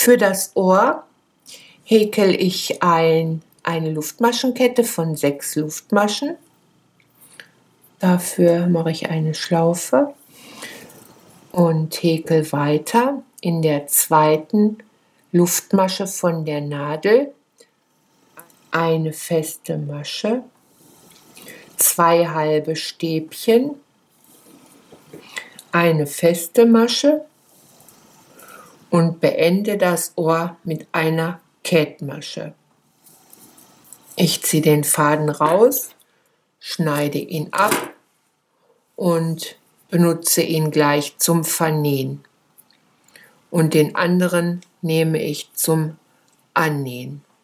Für das Ohr häkel ich eine Luftmaschenkette von 6 Luftmaschen. Dafür mache ich eine Schlaufe und häkel weiter in der zweiten Luftmasche von der Nadel eine feste Masche, 2 halbe Stäbchen, eine feste Masche und beende das Ohr mit einer Kettmasche. Ich ziehe den Faden raus, schneide ihn ab und benutze ihn gleich zum Vernähen. Und den anderen nehme ich zum Annähen.